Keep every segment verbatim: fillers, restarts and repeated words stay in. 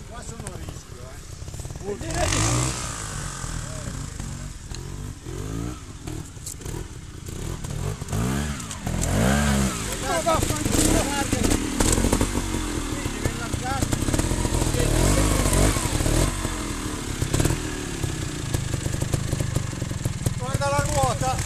Qua sono a rischio, eh. Vuol dire di sì. Ma vaffanculo, guarda. Quindi viene a casa. Guarda la ruota.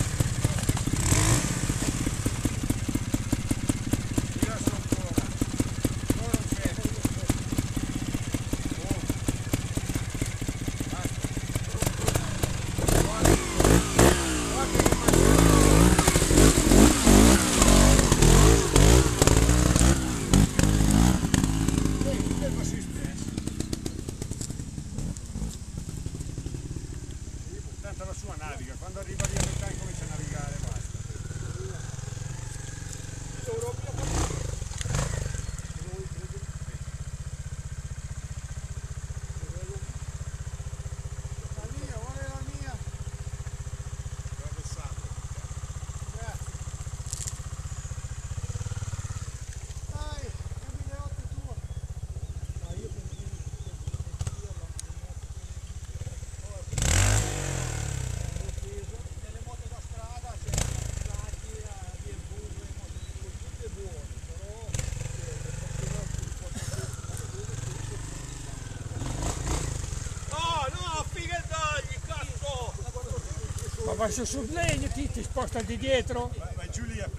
La sua naviga, quando arriva lì a metà comincia a navigare, basta. La mia, vuole la mia? L'ho avessato. Grazie. Dai, il mille otto è tuo. No, io per nelle moto da strada c'è Lati, B M W, tutte buone, però no, no, fighettagli, cazzo! Ma vai su sul legno, ti, ti sposta di dietro. Vai, vai giù lì a